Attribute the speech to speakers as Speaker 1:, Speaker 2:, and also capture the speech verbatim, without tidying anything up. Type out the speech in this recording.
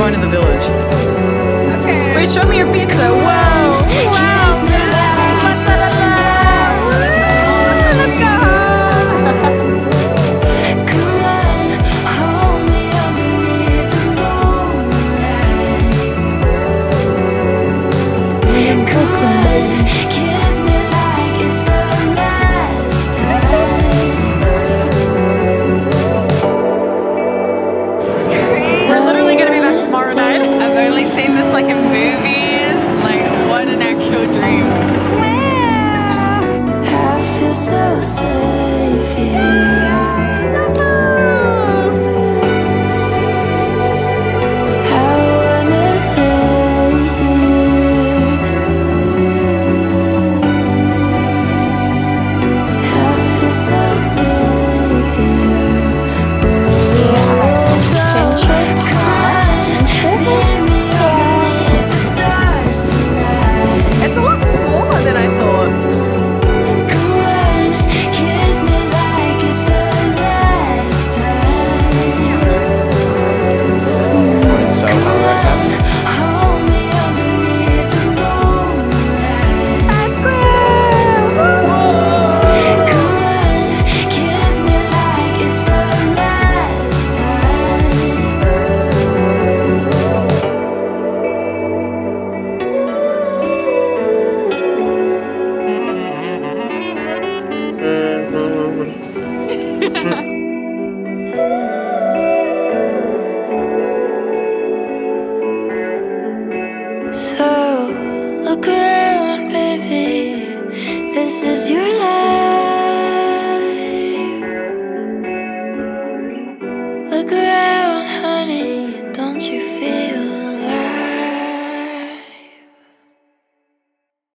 Speaker 1: going to the village.
Speaker 2: Okay.
Speaker 1: Wait, show me your pizza. Whoa! Wow! Let's go!
Speaker 2: Like in movies, like what an actual dream.
Speaker 3: I feel so safe here. I wanna lay here. I feel so safe here. Oh, so
Speaker 1: It's a lot smaller than I thought.
Speaker 4: It's so hot right now.
Speaker 3: So, look around, baby. This is your life.